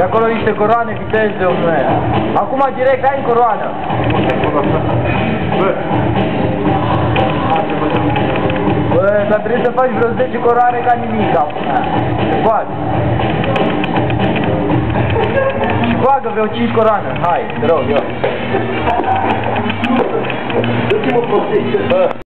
acolo niște coroane, vitezi de omule. Acum direct ai în coroană. Bă, dar trebuie să faci vreo 10 coroane ca nimic acum. Se poate. Și bagă vreo 5 coroane. Hai, te rog, eu. Dă-ți-mă prostie.